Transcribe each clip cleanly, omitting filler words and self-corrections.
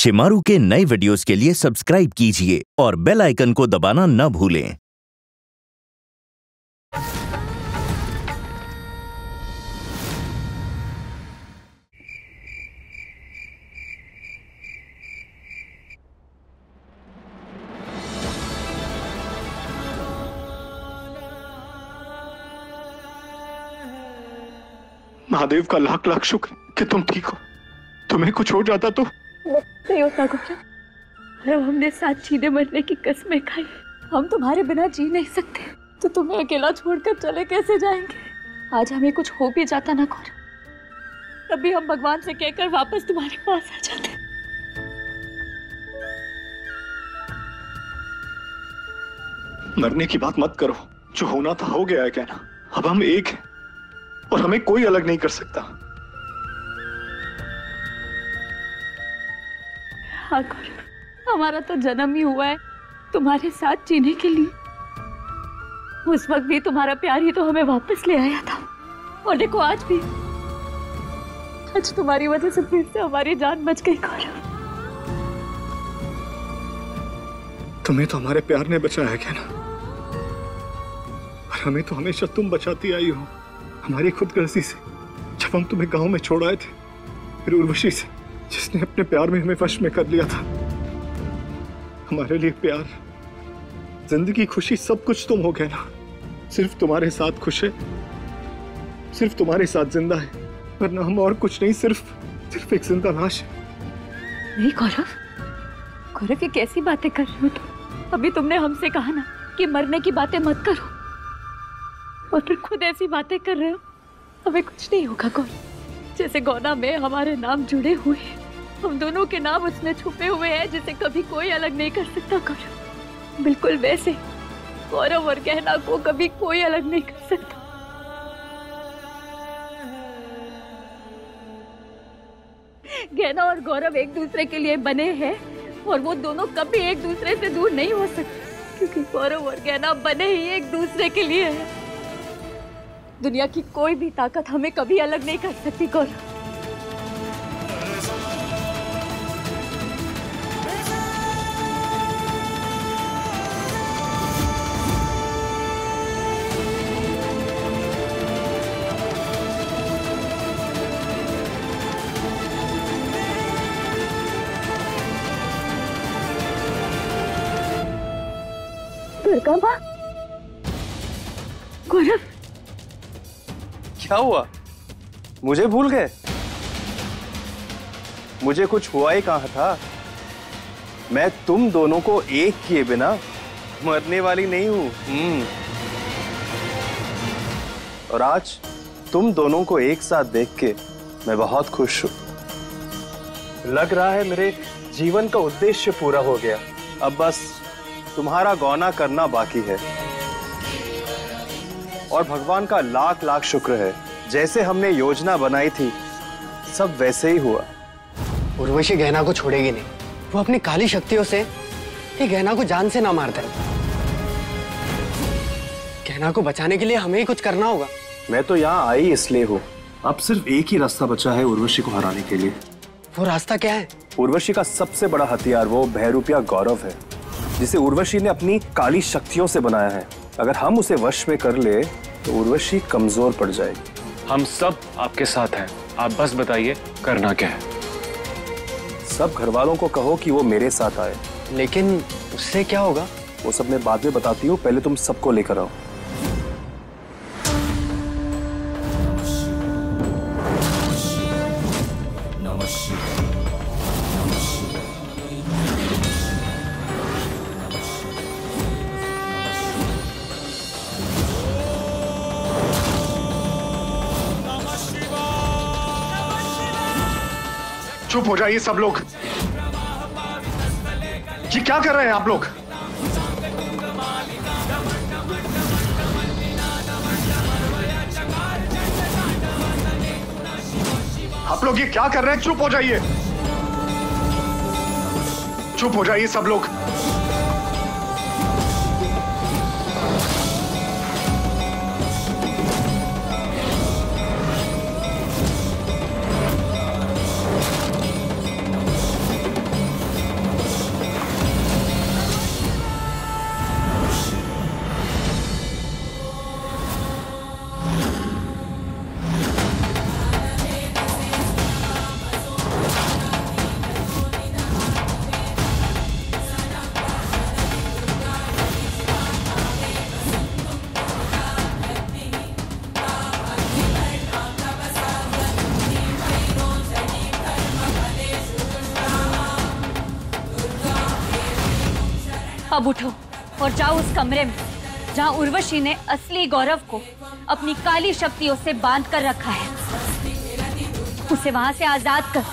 शेमारू के नए वीडियोस के लिए सब्सक्राइब कीजिए और बेल आइकन को दबाना न भूलें। महादेव का लाख लाख शुक्र कि तुम ठीक हो। तुम्हें कुछ हो जाता तो नहीं होता गौरव। अब हमने साथ जीने मरने की कसमें खाई। हम तुम्हारे बिना जी नहीं सकते, तो तुम्हें अकेला छोड़कर चले कैसे जाएंगे। आज हमें कुछ हो भी जाता ना गौरव, तभी हम भगवान से कहकर वापस तुम्हारे पास आ जाते। मरने की बात मत करो। जो होना था हो गया है कहना। अब हम एक हैं और हमें कोई अलग नहीं कर सकता। हाँ गौरव, हमारा तो जन्म ही हुआ है तुम्हारे साथ जीने के लिए। उस वक्त भी तुम्हारा प्यार ही तो हमें वापस ले आया था, और देखो आज भी। आज तुम्हारी वजह से फिर से हमारी जान बच गई गौरव। तुम्हें तो हमारे प्यार ने बचाया है कहना, और हमें तो हमेशा तुम बचाती आई हो हमारी खुदगर्जी से। जब हम तुम्हें गांव में छोड़ आए थे, फिर उर्वशी से, जिसने अपने प्यार में हमें वश में कर लिया था। हमारे लिए प्यार, जिंदगी, खुशी, सब कुछ तुम हो गए ना। सिर्फ तुम्हारे साथ खुश है, सिर्फ तुम्हारे साथ जिंदा है, वरना हम और कुछ नहीं, सिर्फ एक जिंदा लाश है। नहीं गौरव, गौरव ये कैसी बातें कर रहे हो तुम। अभी तुमने हमसे कहा ना कि मरने की बातें मत करो, और फिर खुद ऐसी बातें कर रहे हो। हमें कुछ नहीं होगा गौरव। जैसे गौना में हमारे नाम जुड़े हुए हैं, हम दोनों के नाम उसमें छुपे हुए हैं जिसे कभी कोई अलग नहीं कर सकता गौरव। बिल्कुल वैसे गौरव और गहना को कभी कोई अलग नहीं कर सकता। गहना और गौरव एक दूसरे के लिए बने हैं, और वो दोनों कभी एक दूसरे से दूर नहीं हो सकते, क्योंकि गौरव और गहना बने ही एक दूसरे के लिए हैं। दुनिया की कोई भी ताकत हमें कभी अलग नहीं कर सकती गौरव। दुर्गा माँ, गौरव क्या हुआ? मुझे भूल गए? मुझे कुछ हुआ ही कहाँ था। मैं तुम दोनों को एक किए बिना मरने वाली नहीं हूं। और आज तुम दोनों को एक साथ देख के मैं बहुत खुश हूं। लग रहा है मेरे जीवन का उद्देश्य पूरा हो गया। अब बस तुम्हारा गौना करना बाकी है, और भगवान का लाख लाख शुक्र है, जैसे हमने योजना बनाई थी सब वैसे ही हुआ। उर्वशी गहना को छोड़ेगी नहीं। वो अपनी काली शक्तियों से ये गहना को जान से ना मार दे। गहना को बचाने के लिए हमें ही कुछ करना होगा। मैं तो यहाँ आई इसलिए हूँ। अब सिर्फ एक ही रास्ता बचा है उर्वशी को हराने के लिए। वो रास्ता क्या है? उर्वशी का सबसे बड़ा हथियार वो बहरूपिया गौरव है, जिसे उर्वशी ने अपनी काली शक्तियों से बनाया है। अगर हम उसे वश में कर ले तो उर्वशी कमजोर पड़ जाएगी। हम सब आपके साथ हैं, आप बस बताइए करना क्या है। सब घर वालों को कहो कि वो मेरे साथ आए। लेकिन उससे क्या होगा? वो सब मैं बाद में बताती हूँ, पहले तुम सबको लेकर आओ। चुप हो जाइए सब लोग। जी क्या कर रहे हैं आप लोग? आप लोग ये क्या कर रहे हैं? चुप हो जाइए, चुप हो जाइए सब लोग। अब उठो और जाओ उस कमरे में जहाँ उर्वशी ने असली गौरव को अपनी काली शक्तियों से बांध कर रखा है। उसे वहां से आजाद कर।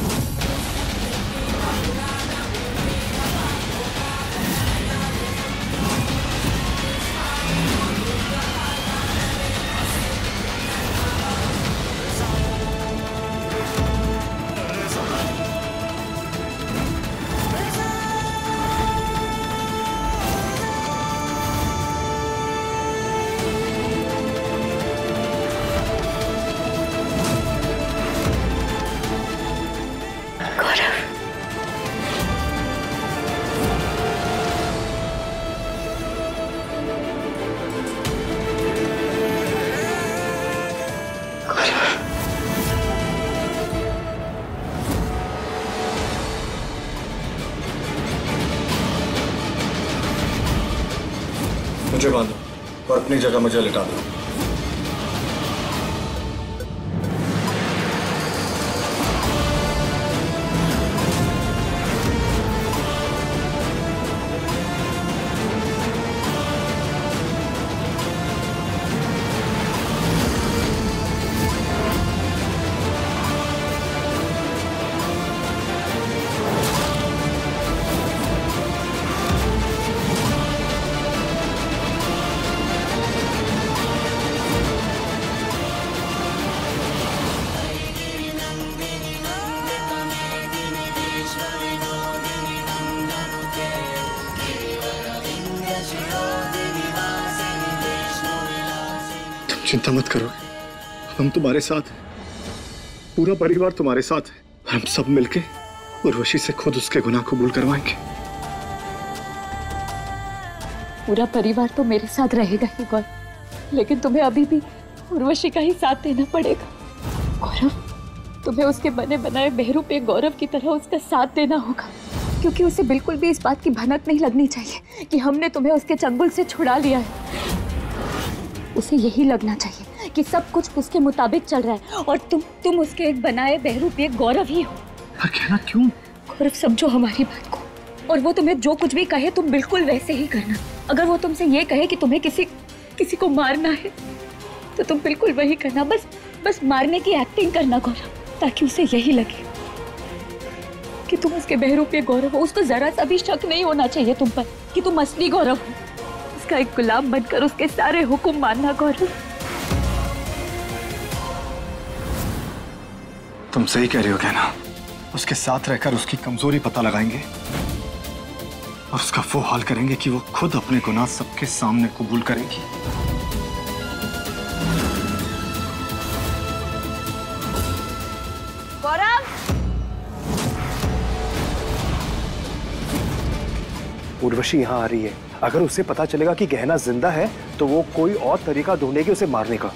मुझे बांधो और अपनी जगह मुझे लिटा दो। चिंता मत करो, हम तुम्हारे साथ हैं। पूरा परिवार तुम्हारे साथ है। हम सब मिलके उर्वशी से खुद उसके गुनाह कबूल करवाएंगे। पूरा परिवार तो मेरे साथ रहेगा ही गौरव, लेकिन तुम्हें अभी भी उर्वशी का ही साथ देना पड़ेगा। गौरव, तुम्हें उसके बने बनाए बहरूपे गौरव की तरह उसका साथ देना होगा, क्योंकि उसे बिल्कुल भी इस बात की भनक नहीं लगनी चाहिए कि हमने तुम्हें उसके चंगुल से छुड़ा लिया है। उसे यही लगना चाहिए कि सब कुछ उसके मुताबिक चल रहा है और तुम उसके एक बनाए बहरूपे गौरव ही हो। कहना क्यों? गौरव, समझो हमारी बात को, और वो तुम्हें जो कुछ भी कहे तुम बिल्कुल वैसे ही करना। अगर वो तुमसे ये कहे कि तुम्हें किसी को मारना है तो तुम बिल्कुल वही करना। बस मारने की एक्टिंग करना गौरव, ताकि उसे यही लगे कि तुम उसके बहरूपे गौरव हो। उसको जरा सा भी शक नहीं होना चाहिए तुम पर कि तुम असली गौरव हो। उसका एक गुलाम बनकर उसके सारे हुक्म मानना गौरव। तुम सही कह रही हो गहना। उसके साथ रहकर उसकी कमजोरी पता लगाएंगे और उसका वो हाल करेंगे कि वो खुद अपने गुनाह सबके सामने कबूल करेगी। गौरव, उर्वशी यहाँ आ रही है। अगर उसे पता चलेगा कि गहना जिंदा है तो वो कोई और तरीका ढूंढेगी उसे मारने का।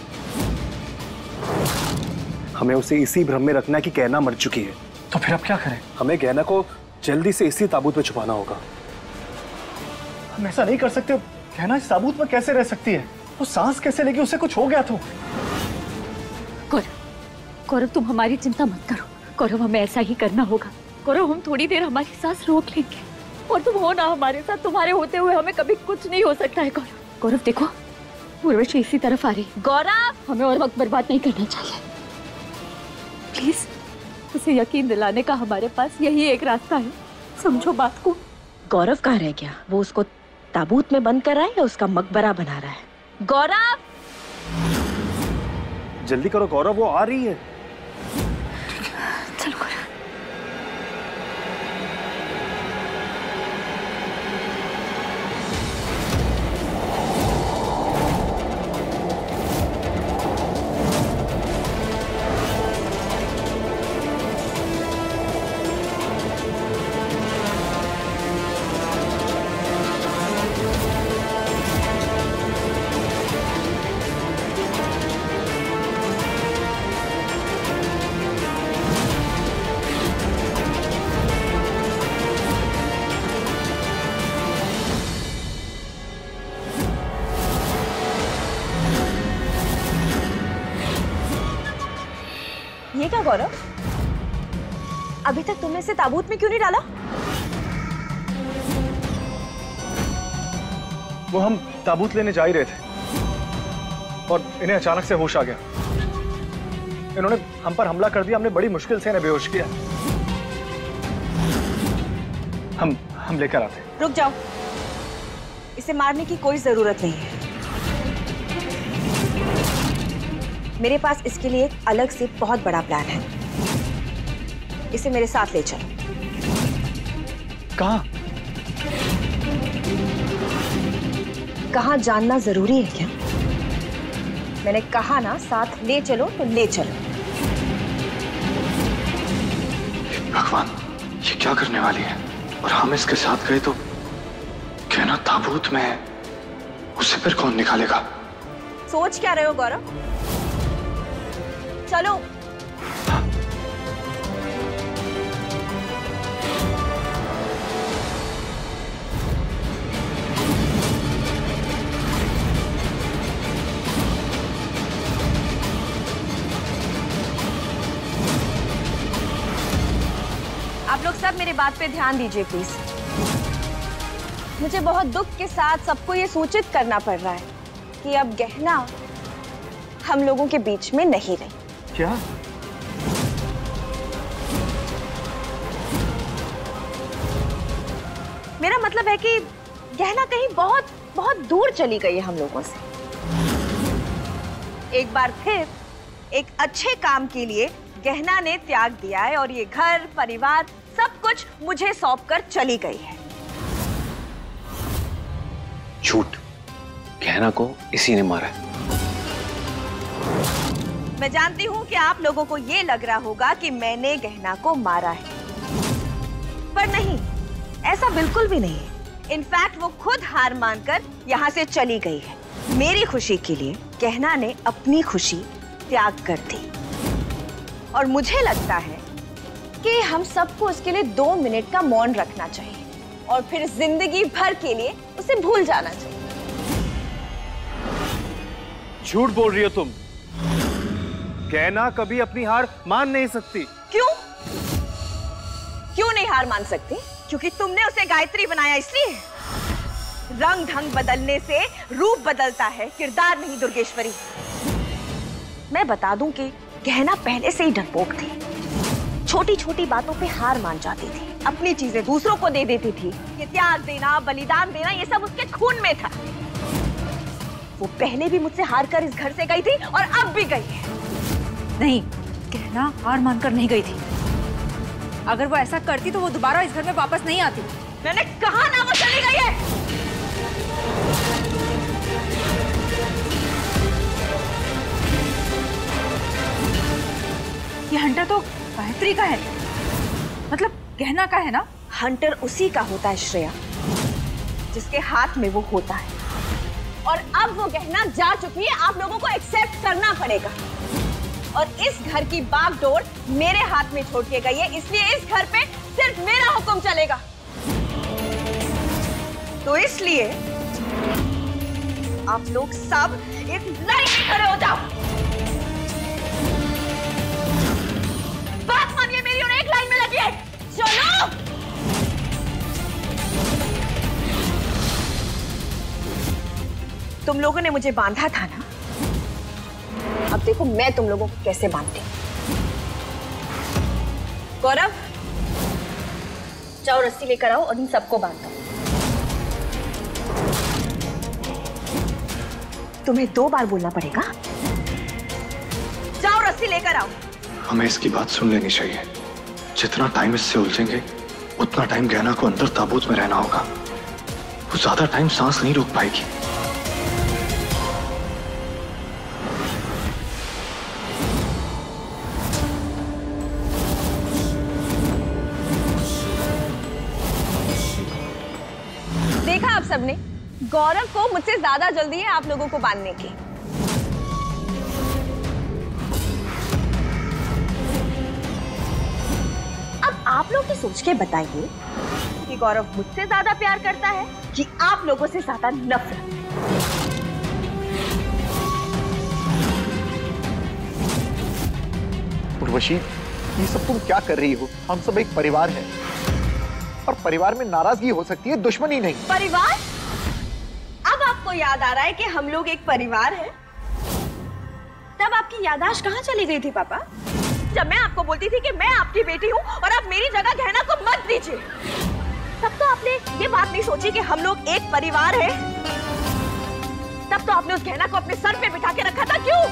हमें उसे इसी भ्रम में रखना है कि गहना मर चुकी है। तो फिर अब क्या करें? हमें गहना को जल्दी से इसी ताबूत में छुपाना होगा। हम ऐसा नहीं कर सकते। गहना इस ताबूत में कैसे रह सकती है? वो सांस कैसे लेगी? उसे कुछ हो गया तो। गौरव, तुम हमारी चिंता मत करो। गौरव, हमें ऐसा ही करना होगा। गौरव, हम थोड़ी देर हमारी सांस रोक लेंगे और तुम हो ना हमारे साथ। तुम्हारे होते हुए हमें कभी कुछ नहीं हो सकता है। गौरव, देखो उर्वशी इसी तरफ आ रही। गौरव, हमें और वक्त बर्बाद नहीं करना चाहिए। प्लीज, उसे यकीन दिलाने का हमारे पास यही एक रास्ता है। समझो बात को। गौरव कहाँ रह गया? वो उसको ताबूत में बंद कर रहा है या उसका मकबरा बना रहा है? गौरव, जल्दी करो गौरव, वो आ रही है। चलो गौरव। ये क्या गौरव, अभी तक तुमने इसे ताबूत में क्यों नहीं डाला? वो हम ताबूत लेने जा ही रहे थे और इन्हें अचानक से होश आ गया। इन्होंने हम पर हमला कर दिया। हमने बड़ी मुश्किल से इन्हें बेहोश किया। हम लेकर आते। रुक जाओ, इसे मारने की कोई जरूरत नहीं है। मेरे पास इसके लिए एक अलग से बहुत बड़ा प्लान है। इसे मेरे साथ ले चलो। कहाँ? कहाँ जानना जरूरी है क्या? मैंने कहा ना साथ ले चलो तो ले चलो। भगवान, ये क्या करने वाली है? और हम इसके साथ गए तो गहना ताबूत में है, उसे फिर कौन निकालेगा? सोच क्या रहे हो गौरव? चलो। आप लोग सब मेरे बात पे ध्यान दीजिए प्लीज। मुझे बहुत दुख के साथ सबको ये सूचित करना पड़ रहा है कि अब गहना हम लोगों के बीच में नहीं रही। क्या? मेरा मतलब है कि गहना कहीं बहुत बहुत दूर चली गई है हम लोगों से। एक बार फिर एक अच्छे काम के लिए गहना ने त्याग दिया है और ये घर परिवार सब कुछ मुझे सौंपकर चली गई है। झूठ, गहना को इसी ने मारा है। मैं जानती हूँ कि आप लोगों को ये लग रहा होगा कि मैंने गहना को मारा है, पर नहीं, ऐसा बिल्कुल भी नहीं है। इनफैक्ट वो खुद हार मानकर यहाँ से चली गई है। मेरी खुशी के लिए गहना ने अपनी खुशी त्याग कर दी और मुझे लगता है कि हम सबको उसके लिए 2 मिनट का मौन रखना चाहिए और फिर जिंदगी भर के लिए उसे भूल जाना चाहिए। झूठ बोल रही हो तुम। गहना कभी अपनी हार मान नहीं सकती। क्यों? क्यों नहीं हार मान सकती? क्योंकि तुमने उसे गायत्री बनाया इसलिए। रंग ढंग बदलने से रूप बदलता है, किरदार नहीं दुर्गेश्वरी। मैं बता दूं कि गहना पहले से ही डरपोक थी। छोटी छोटी बातों पे हार मान जाती थी, अपनी चीजें दूसरों को दे देती थी। ये त्याग देना, बलिदान देना, ये सब उसके खून में था। वो पहले भी मुझसे हार कर इस घर से गई थी और अब भी गई है। नहीं, गहना हार मानकर नहीं गई थी। अगर वो ऐसा करती तो वो दोबारा इस घर में वापस नहीं आती। मैंने कहा ना वो चली गई है। ये हंटर तो गायत्री का है, मतलब गहना का है ना? हंटर उसी का होता है श्रेया, जिसके हाथ में वो होता है। और अब वो गहना जा चुकी है, आप लोगों को एक्सेप्ट करना पड़ेगा। और इस घर की बागडोर मेरे हाथ में छोड़ के गई है, इसलिए इस घर पे सिर्फ मेरा हुक्म चलेगा। तो इसलिए आप लोग सब एक लाइन में खड़े हो जाओ। बात मानिए मेरी और एक लाइन में लगिए। चलो। तुम लोगों ने मुझे बांधा था ना, अब देखो मैं तुम लोगों को कैसे बांधती हूँ। गौरव, जाओ रस्सी लेकर आओ और इन सबको बांधो। तुम्हें 2 बार बोलना पड़ेगा। जाओ रस्सी लेकर आओ। हमें इसकी बात सुन लेनी चाहिए। जितना टाइम इससे उलझेंगे उतना टाइम गहना को अंदर ताबूत में रहना होगा। वो ज्यादा टाइम सांस नहीं रोक पाएगी। देखा आप सबने, गौरव को मुझसे ज्यादा जल्दी है आप लोगों को बांधने की। अब आप लोग ही सोच के बताइए कि गौरव मुझसे ज्यादा प्यार करता है कि आप लोगों से ज्यादा नफरत। उर्वशी, ये सब तुम क्या कर रही हो? हम सब एक परिवार हैं और परिवार में नाराजगी हो सकती है, दुश्मनी नहीं। परिवार? अब याद आ रहा है कि हम लोग एक परिवार हैं? तब आपकी याददाश्त कहाँ चली गई थी पापा? जब मैं आपको बोलती थी कि मैं आपकी बेटी हूँ और आप मेरी जगह गहना को मत दीजिए, तब तो आपने ये बात नहीं सोची कि हम लोग एक परिवार हैं? तब तो आपने उस गहना को अपने सर पे बिठा के रखा था, क्यों?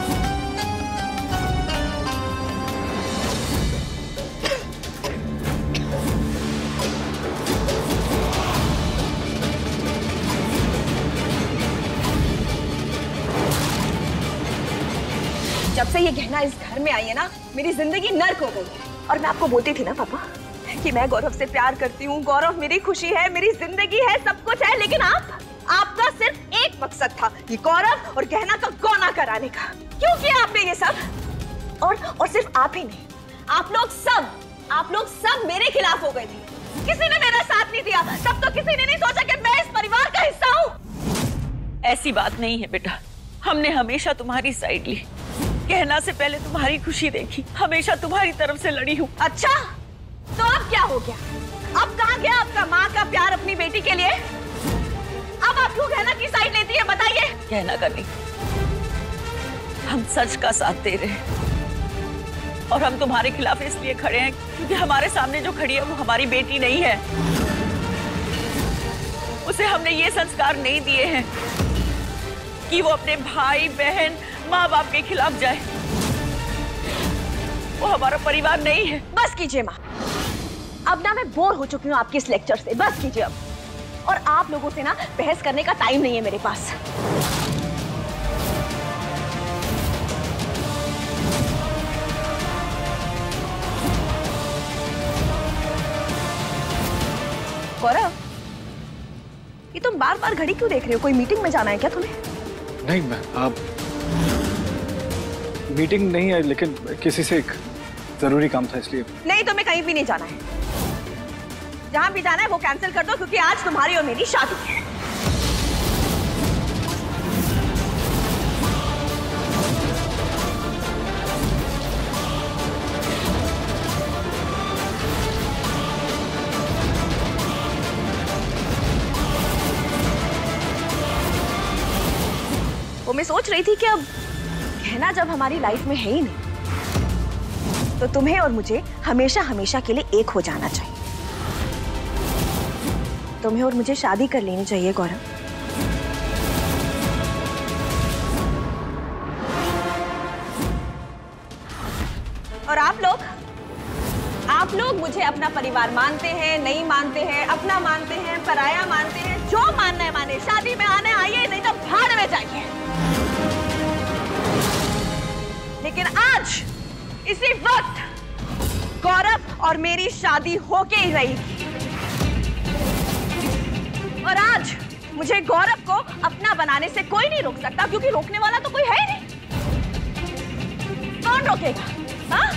जब से ये गहना इस घर में आई है ना, मेरी जिंदगी नर्क हो गई है। और मैं आपको बोलती थी ना पापा कि मैं गौरव से प्यार करती हूँ, गौरव मेरी खुशी है, मेरी जिंदगी है, सब कुछ है, लेकिन आपका सिर्फ एक मकसद था, ये गौरव और गहना का गौना कराने का। क्यों किया आपने ये सब? और सिर्फ आप ही नहीं, आप लोग सब मेरे खिलाफ हो गए थे। किसी ने मेरा साथ नहीं दिया, तब तो किसी ने नहीं सोचा कि मैं इस परिवार का हिस्सा हूँ। ऐसी बात नहीं है बेटा, हमने हमेशा तुम्हारी साइड ली। गहना से पहले तुम्हारी खुशी देखी, हमेशा तुम्हारी तरफ से लड़ी हूँ। अच्छा, तो अब क्या हो गया? अब कहाँ गया आपका माँ का प्यार अपनी बेटी के लिए? अब आप क्यों गहना की साइड लेती है, बताइए? गहना का नहीं, हम सच का साथ दे रहे हैं। और हम तुम्हारे खिलाफ इसलिए खड़े हैं क्योंकि हमारे सामने जो खड़ी है वो हमारी बेटी नहीं है। उसे हमने ये संस्कार नहीं दिए हैं कि वो अपने भाई बहन माँ बाप के खिलाफ जाए। वो हमारा परिवार नहीं है। बस कीजिए माँ, अब ना मैं बोर हो चुकी हूँ आपके इस लेक्चर से। बस कीजिए अब। और आप लोगों से ना बहस करने का टाइम नहीं है मेरे पास। गौरव, ये तुम बार बार घड़ी क्यों देख रहे हो? कोई मीटिंग में जाना है क्या तुम्हें? नहीं, मैं आप मीटिंग नहीं है, लेकिन किसी से एक जरूरी काम था इसलिए। नहीं, तुम्हें कहीं भी नहीं जाना है। जहां भी जाना है वो कैंसिल कर दो, क्योंकि आज तुम्हारी और मेरी शादी है। वो मैं सोच रही थी कि अब गहना जब हमारी लाइफ में है ही नहीं, तो तुम्हें और मुझे हमेशा हमेशा के लिए एक हो जाना चाहिए। तुम्हें और मुझे शादी कर लेनी चाहिए गौरव। और आप लोग मुझे अपना परिवार मानते हैं, नहीं मानते हैं, अपना मानते हैं, पराया मानते हैं, जो मानना है माने। शादी में आने आइए, नहीं तो भाड़ में जाइए। लेकिन आज इसी वक्त गौरव और मेरी शादी होके ही रहेगी। और आज मुझे गौरव को अपना बनाने से कोई नहीं रोक सकता, क्योंकि रोकने वाला तो कोई है ही नहीं। कौन रोकेगा? हाँ?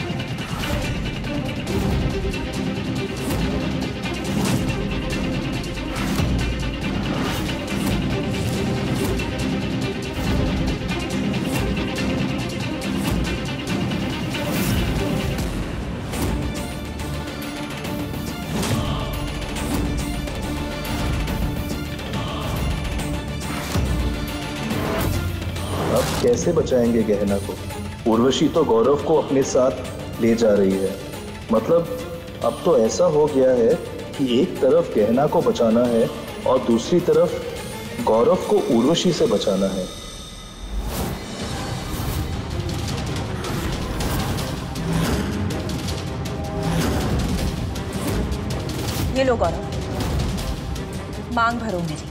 कैसे बचाएंगे गहना को? उर्वशी तो गौरव को अपने साथ ले जा रही है। मतलब अब तो ऐसा हो गया है कि एक तरफ गहना को बचाना है और दूसरी तरफ गौरव को उर्वशी से बचाना है। ये लो गौरव, मांग भरो मेरी।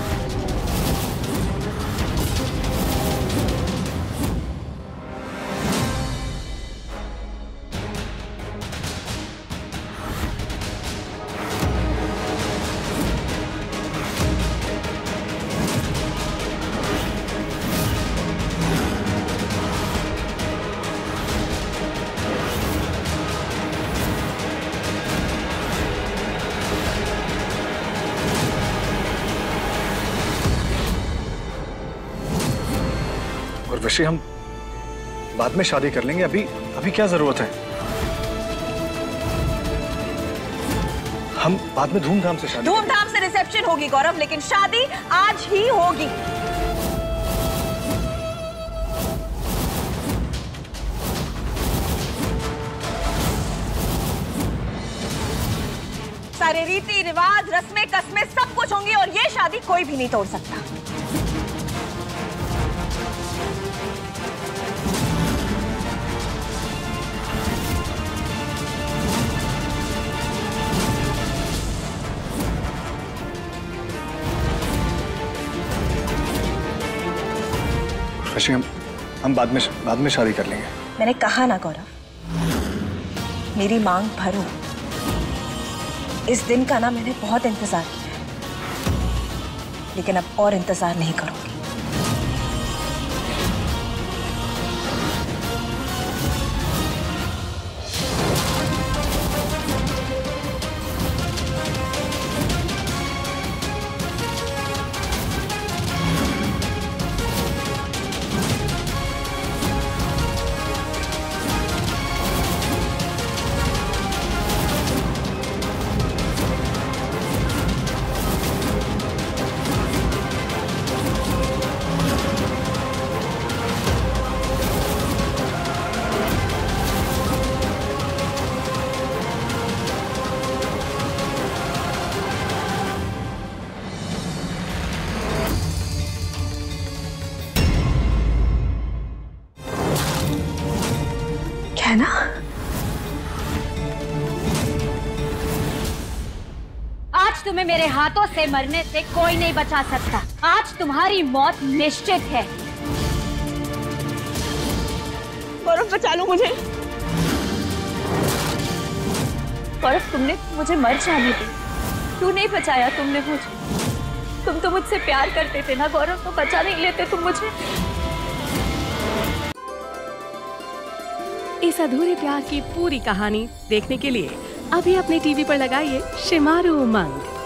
उर्वशी, हम बाद में शादी कर लेंगे, अभी क्या जरूरत है? हम बाद में धूमधाम से शादी। धूमधाम से रिसेप्शन होगी गौरव, लेकिन शादी आज ही होगी। सारे रीति रिवाज, रस्में कस्में सब कुछ होंगी और ये शादी कोई भी नहीं तोड़ सकता। हम बाद में शादी कर लेंगे। मैंने कहा ना गौरव, मेरी मांग भरो। इस दिन का ना मैंने बहुत इंतजार किया है, लेकिन अब और इंतजार नहीं करूंगी। है ना? आज तुम्हें मेरे हाथों से मरने से कोई नहीं बचा सकता। आज तुम्हारी मौत निश्चित है। गौरव बचा लो मुझे। गौरव, तुमने मुझे मर जाने दी, क्यों नहीं बचाया तुमने मुझे? तुम तो मुझसे प्यार करते थे ना गौरव, तो बचा नहीं लेते तुम मुझे? इस अधूरे प्यार की पूरी कहानी देखने के लिए अभी अपने टीवी पर लगाइए शेमारू उमंग।